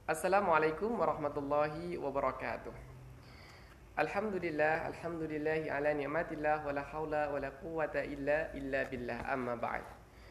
Assalamualaikum warahmatullahi wabarakatuh. Alhamdulillahi ala ni'matillah wala haula wala quwwata illa billah amma ba'd.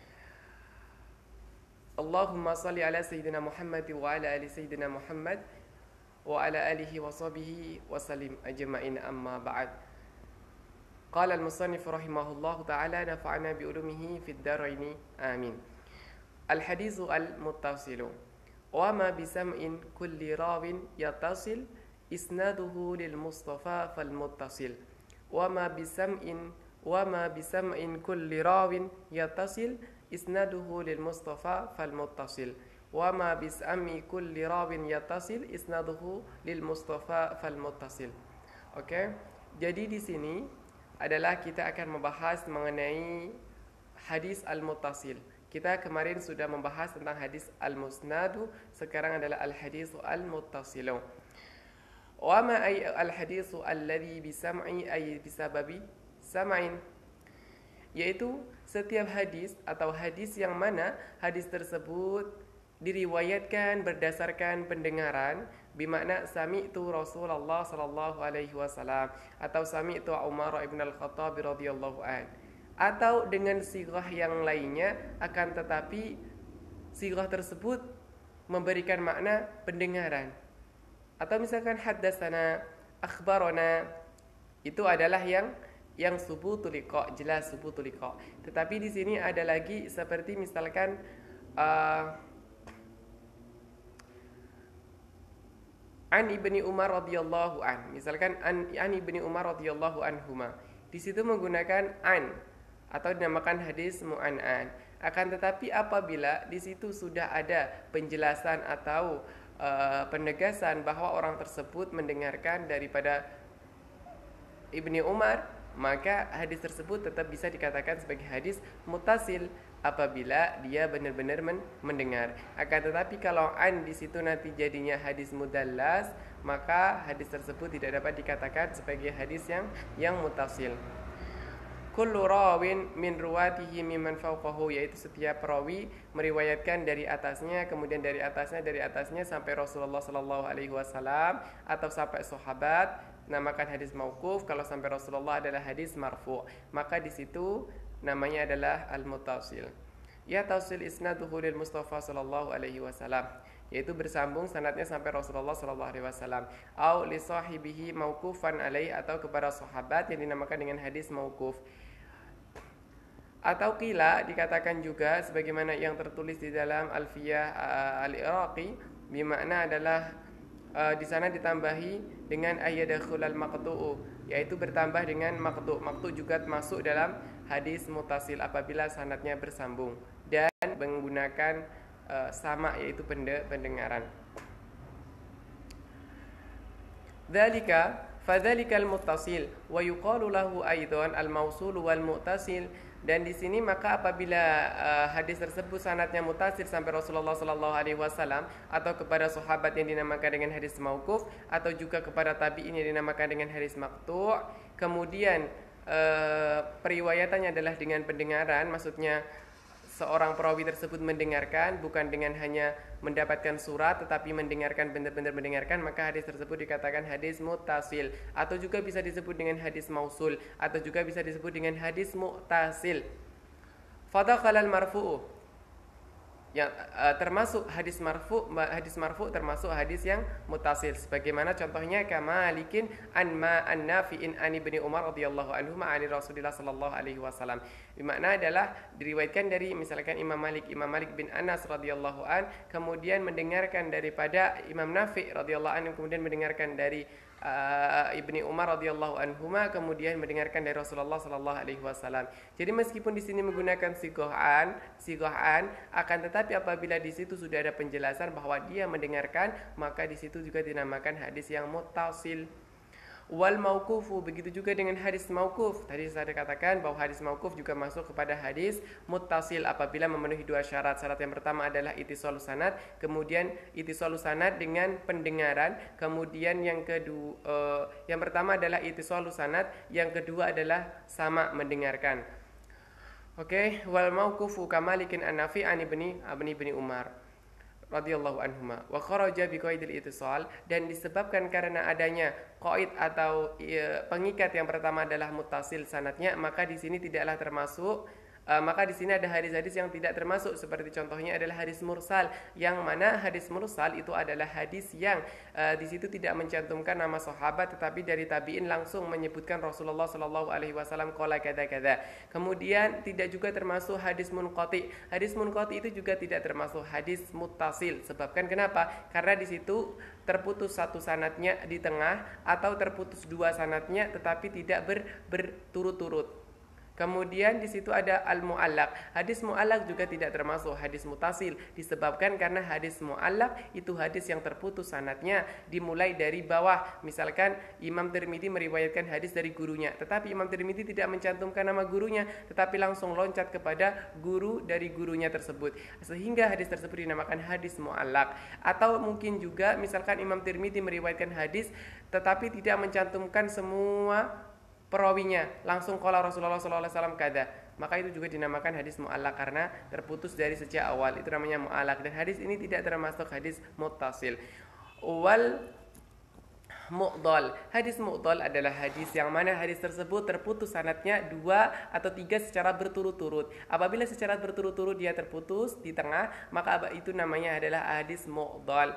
Allahumma salli ala sayyidina Muhammad wa ala ali sayyidina Muhammad wa ala alihi wa sahbihi wa sallim ajma'in amma ba'd. Qala al-musannif rahimahullahu ta'ala nafa'ana bi ulumihi fid dharaini amin. Al-haditsu al-muttasilu wa ma bisam'in kulli rawin yattasil isnaduhu lil mustafa fal muttasil wa ma bisam'in kulli rawin yattasil isnaduhu lil mustafa fal muttasil wa ma bisam'i kulli rawin yattasil isnaduhu lil mustafa fal muttasil. Oke. Jadi di sini adalah kita akan membahas mengenai hadis al-muttasil. Kita kemarin sudah membahas tentang hadis al-musnadu, sekarang adalah al-hadis al-muttasilu. Wa ma ay al-hadis alladhi bisam'i ay bisababi sam'in, yaitu setiap hadis atau hadis yang mana hadis tersebut diriwayatkan berdasarkan pendengaran, bermakna sami'tu Rasulullah sallallahu alaihi wasallam atau sami'tu Umar ibn al-Khattab radhiyallahu anhu, atau dengan sighah yang lainnya, akan tetapi sighah tersebut memberikan makna pendengaran. Atau misalkan haddatsana, akhbarana, itu adalah yang subutul liqa, jelas subutul liqa. Tetapi di sini ada lagi seperti misalkan an ibni Umar radhiyallahu an, misalkan an ibni Umar radhiyallahu anhuma, di situ menggunakan an atau dinamakan hadis mu'an'an. Akan tetapi apabila di situ sudah ada penjelasan atau penegasan bahwa orang tersebut mendengarkan daripada Ibni Umar, maka hadis tersebut tetap bisa dikatakan sebagai hadis muttasil apabila dia benar-benar mendengar. Akan tetapi kalau an di situ nanti jadinya hadis mudallas, maka hadis tersebut tidak dapat dikatakan sebagai hadis yang muttasil. Kullu rawin min ruwatihi mimman fawqahu, yaitu setiap perawi meriwayatkan dari atasnya, kemudian dari atasnya sampai Rasulullah sallallahu alaihi wasallam atau sampai sahabat, namakan hadis mauquf. Kalau sampai Rasulullah adalah hadis marfu', maka di situ namanya adalah al-muttasil. Ya tausil isnaduhu lil Mustafa sallallahu alaihi wasallam, yaitu bersambung sanadnya sampai Rasulullah sallallahu alaihi wasallam, au li sahibihi mauqufan alaihi, atau kepada sahabat yang dinamakan dengan hadis mauquf. Atau qila dikatakan juga sebagaimana yang tertulis di dalam Alfiyah al-Iraqi, bermakna adalah di sana ditambahi dengan ayyadakhul al-maqtu'u, yaitu bertambah dengan maqtu'. Maqtu' juga masuk dalam hadis muttasil apabila sanadnya bersambung dan menggunakan sama, yaitu pendengaran. Fadzalikal muttasil wa yuqalu lahu aidan al-mausul wal muttasil. Dan di sini maka apabila hadis tersebut sanadnya muttasil sampai Rasulullah sallallahu alaihi wasallam, atau kepada sahabat yang dinamakan dengan hadis mauquf, atau juga kepada tabi'in yang dinamakan dengan hadis maqtu', kemudian periwayatannya adalah dengan pendengaran, maksudnya seorang perawi tersebut mendengarkan, bukan dengan hanya mendapatkan surat tetapi mendengarkan, benar-benar mendengarkan, maka hadis tersebut dikatakan hadis muttasil. Atau juga bisa disebut dengan hadis mausul, atau juga bisa disebut dengan hadis muttasil. Fadakhalal marfu'u, yang termasuk hadis marfu termasuk hadis yang muttasil, sebagaimana contohnya kamalikin an nafi'in an ibni Umar radhiyallahu anhu ma'ani Rasulillah sallallahu alaihi wasallam. Bermakna adalah diriwayatkan dari misalkan Imam Malik bin Anas radhiyallahu an, kemudian mendengarkan daripada Imam Nafi' radhiyallahu anhu, kemudian mendengarkan dari Ibni Umar radhiyallahu anhuma, kemudian mendengarkan dari Rasulullah sallallahu alaihi wasallam. Jadi meskipun di sini menggunakan sigohan, akan tetapi apabila di situ sudah ada penjelasan bahwa dia mendengarkan, maka di situ juga dinamakan hadis yang muttasil. Wal mauqufu, begitu juga dengan hadis mauquf. Tadi saya katakan bahwa hadis mauquf juga masuk kepada hadis muttasil apabila memenuhi dua syarat. Syarat yang pertama adalah ittisalus sanad, kemudian ittisalus sanad dengan pendengaran, kemudian yang pertama adalah ittisalus sanad, yang kedua adalah sama mendengarkan. Oke, wal mauqufu kamalikin an-Nafi' an ibni Umar. radhiyallahu anhuma wa kharaja bi qaidil ittisal, dan disebabkan karena adanya qaid atau pengikat yang pertama adalah muttasil sanadnya, maka di sini tidaklah termasuk maka di sini ada hadis-hadis yang tidak termasuk, seperti contohnya adalah hadis mursal, yang mana hadis mursal itu adalah hadis yang di situ tidak mencantumkan nama sahabat, tetapi dari tabi'in langsung menyebutkan Rasulullah Shallallahu Alaihi Wasallam qala kada. Kemudian tidak juga termasuk hadis munqati. Hadis munqati itu juga tidak termasuk hadis muttasil. Sebabkan kenapa? Karena di situ terputus satu sanadnya di tengah, atau terputus dua sanadnya tetapi tidak berturut-turut. Kemudian di situ ada al-mu'allaq. Hadis mu'allaq juga tidak termasuk hadis mutasil, disebabkan karena hadis mu'allaq itu hadis yang terputus sanadnya dimulai dari bawah. Misalkan Imam Tirmidzi meriwayatkan hadis dari gurunya, tetapi Imam Tirmidzi tidak mencantumkan nama gurunya, tetapi langsung loncat kepada guru dari gurunya tersebut, sehingga hadis tersebut dinamakan hadis mu'allaq. Atau mungkin juga misalkan Imam Tirmidzi meriwayatkan hadis tetapi tidak mencantumkan semua perawinya, langsung qala Rasulullah SAW kada, maka itu juga dinamakan hadis mu'allaq karena terputus dari sejak awal, itu namanya mu'allaq. Dan hadis ini tidak termasuk hadis muttasil. Wal mu'dal. Hadis mu'dal adalah hadis yang mana hadis tersebut terputus sanadnya 2 atau 3 secara berturut-turut. Apabila secara berturut-turut dia terputus di tengah, maka itu namanya adalah hadis mu'dal.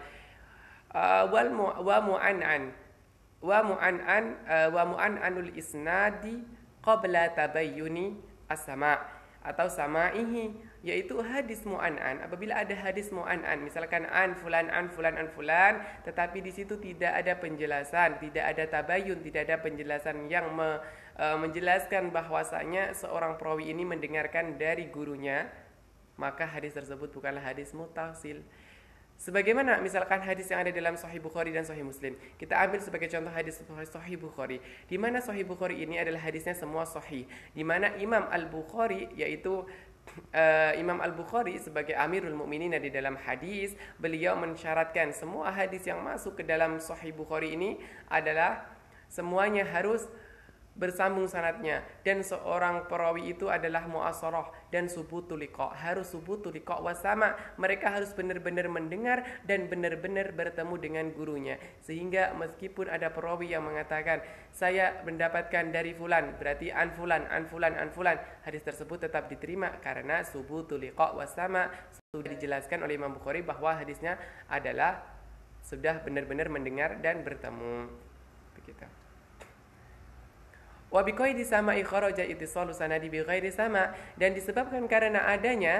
Wa mu'an'an wa mu'an'anul isnadi qabla tabayyuni as-sama' atau sama'ihi, yaitu hadis mu'an'an. Apabila ada hadis mu'an'an, misalkan an fulan tetapi di situ tidak ada penjelasan, tidak ada tabayyun, tidak ada penjelasan yang menjelaskan bahwasanya seorang perawi ini mendengarkan dari gurunya, maka hadis tersebut bukanlah hadis muttasil. Sebagaimana misalkan hadis yang ada dalam Sahih Bukhari dan Sahih Muslim. Kita ambil sebagai contoh hadis Sahih Bukhari, di mana Sahih Bukhari ini adalah hadisnya semua sahih, di mana Imam Al-Bukhari, yaitu Imam Al-Bukhari sebagai Amirul Mukminin di dalam hadis, beliau mensyaratkan semua hadis yang masuk ke dalam Sahih Bukhari ini adalah semuanya harus bersambung sanadnya, dan seorang perawi itu adalah mu'asarah dan subutul liqa, harus subutul liqa wasama, mereka harus benar-benar mendengar dan benar-benar bertemu dengan gurunya, sehingga meskipun ada perawi yang mengatakan saya mendapatkan dari fulan, berarti an fulan, hadis tersebut tetap diterima karena subutul liqa wasama, sudah dijelaskan oleh Imam Bukhari bahwa hadisnya adalah sudah benar-benar mendengar dan bertemu. Begitu. Wa biqaidi sama'i kharaja ittisalu sanadi bi ghairi sama, dan disebabkan karena adanya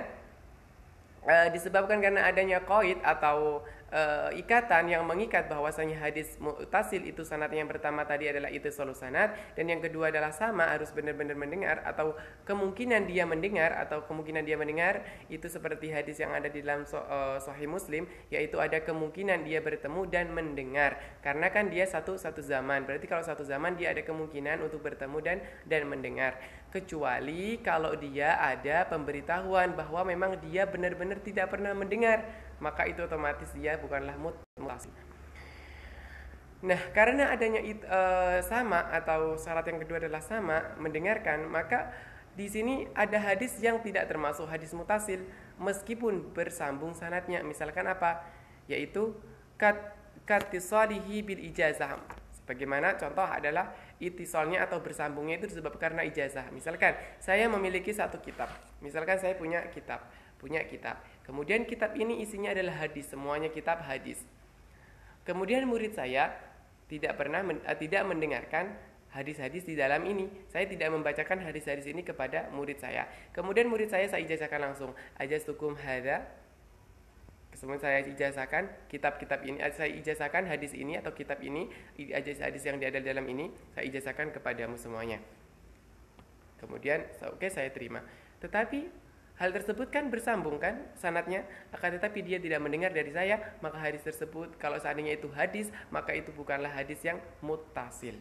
qaid atau ikatan yang mengikat bahwasanya hadis muttasil itu sanadnya yang pertama tadi adalah ittisalu sanad, dan yang kedua adalah sama, harus benar-benar mendengar, atau kemungkinan dia mendengar itu seperti hadis yang ada di dalam Sahih Muslim, yaitu ada kemungkinan dia bertemu dan mendengar, karena kan dia satu zaman, berarti kalau satu zaman dia ada kemungkinan untuk bertemu dan mendengar, kecuali kalau dia ada pemberitahuan bahwa memang dia benar-benar tidak pernah mendengar, maka itu otomatis dia bukanlah muttasil. Nah, karena adanya sama, atau syarat yang kedua adalah sama, mendengarkan, maka di sini ada hadis yang tidak termasuk hadis muttasil meskipun bersambung sanadnya. Misalkan apa? Yaitu katisalihi bil ijazah. Bagaimana contoh adalah ittisalnya atau bersambungnya itu disebabkan karena ijazah. Misalkan saya memiliki satu kitab. Misalkan saya punya kitab. Kemudian kitab ini isinya adalah hadis, semuanya kitab hadis. Kemudian murid saya tidak mendengarkan hadis-hadis di dalam ini. Saya tidak membacakan hadis-hadis ini kepada murid saya. Kemudian murid saya ijazahkan langsung. Ajastukum hadza. Kemudian saya ijazahkan kitab-kitab ini, saya ijazahkan hadis ini atau kitab ini, hadis yang ada dalam ini, saya ijazahkan kepadamu semuanya. Kemudian oke, saya terima. Tetapi hal tersebut kan bersambung kan sanadnya, akan tetapi dia tidak mendengar dari saya, maka hadis tersebut kalau seandainya itu hadis, maka itu bukanlah hadis yang muttasil.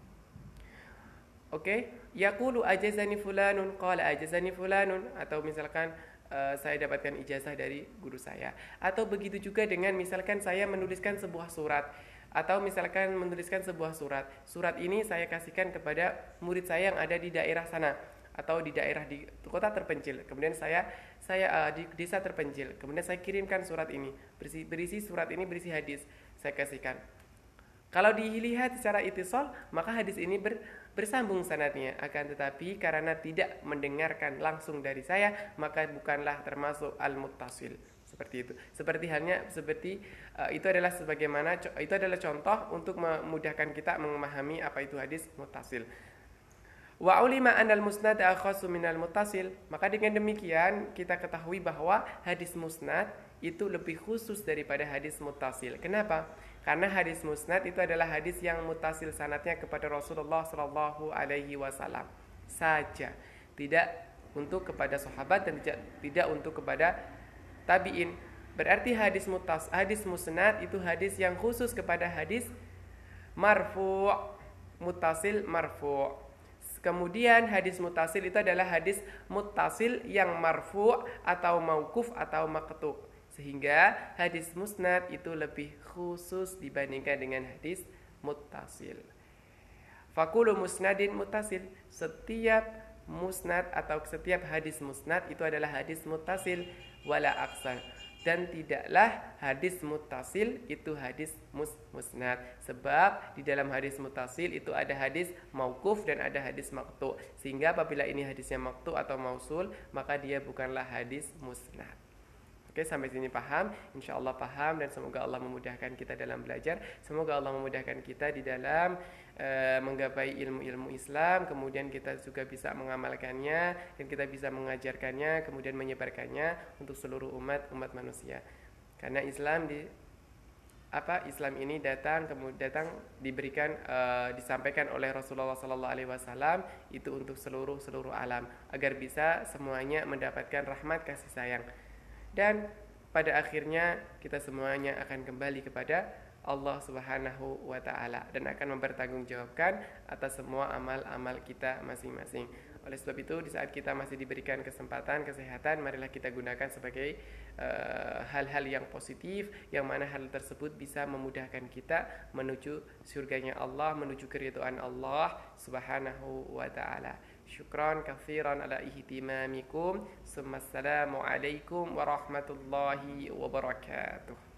Oke, yaqulu ajazani fulanun qala ajazani fulanun, atau misalkan saya dapatkan ijazah dari guru saya. Atau begitu juga dengan misalkan saya menuliskan sebuah surat, atau misalkan menuliskan sebuah surat ini saya kasihkan kepada murid saya yang ada di daerah sana, atau di daerah di kota terpencil. Kemudian saya saya di desa terpencil, kemudian saya kirimkan surat ini, berisi surat ini berisi hadis, saya kasihkan. Kalau dilihat secara itisol, maka hadis ini bersambung sanadnya. Akan tetapi karena tidak mendengarkan langsung dari saya, maka bukanlah termasuk al-muttasil. Seperti itu. Itu adalah itu adalah contoh untuk memudahkan kita memahami apa itu hadis muttasil. Wa ulima anal musnad akhassu minal muttasil. Maka dengan demikian kita ketahui bahwa hadis musnad itu lebih khusus daripada hadis muttasil. Kenapa? Karena hadis musnad itu adalah hadis yang muttasil sanadnya kepada Rasulullah sallallahu alaihi wasallam saja. Tidak untuk kepada sahabat dan tidak untuk kepada tabi'in. Berarti hadis musnad itu hadis yang khusus kepada hadis marfu', muttasil marfu'. Kemudian hadis muttasil itu adalah hadis muttasil yang marfu' atau mauquf atau maqtu'. Sehingga hadis musnad itu lebih khusus dibandingkan dengan hadis muttasil. Fakulu musnadin muttasil. Setiap musnad atau setiap hadis musnad itu adalah hadis muttasil wala aksar. Dan tidaklah hadis muttasil itu hadis musnad. Sebab di dalam hadis muttasil itu ada hadis mauquf dan ada hadis maqtu'. Sehingga apabila ini hadisnya maqtu' atau mausul, maka dia bukanlah hadis musnad. Oke, sampai sini paham? InsyaAllah paham, dan semoga Allah memudahkan kita dalam belajar. Semoga Allah memudahkan kita di dalam menggapai ilmu-ilmu Islam. Kemudian kita juga bisa mengamalkannya, dan kita bisa mengajarkannya, kemudian menyebarkannya untuk seluruh umat manusia. Karena Islam ini datang diberikan disampaikan oleh Rasulullah SAW itu untuk seluruh alam, agar bisa semuanya mendapatkan rahmat kasih sayang. Dan pada akhirnya kita semuanya akan kembali kepada Allah Subhanahu wa taala dan akan mempertanggungjawabkan atas semua amal-amal kita masing-masing. Oleh sebab itu, di saat kita masih diberikan kesempatan, kesehatan, marilah kita gunakan sebagai hal-hal yang positif, yang mana hal tersebut bisa memudahkan kita menuju surganya Allah, menuju keridhaan Allah Subhanahu wa taala. Syukran katsiran ala ihtimamikum. Assalamualaikum warahmatullahi wabarakatuh.